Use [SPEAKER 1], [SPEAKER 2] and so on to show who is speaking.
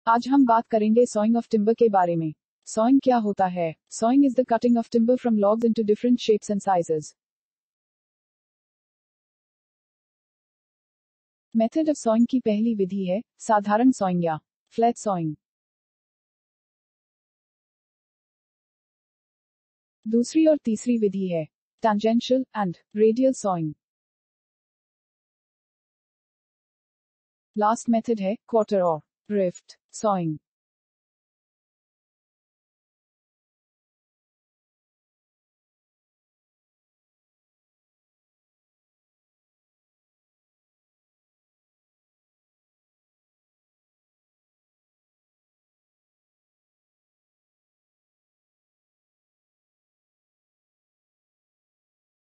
[SPEAKER 1] आज हम बात करेंगे सॉइंग ऑफ टिम्बर के बारे में। सॉइंग क्या होता है? Sawing is the cutting of timber from logs into different shapes and sizes. Method of sawing की पहली विधि है साधारण सॉइंग या फ्लैट सॉइंग। दूसरी और तीसरी विधि है tangential and radial sawing. Last method है क्वार्टर और रिफ्ट सॉइंग।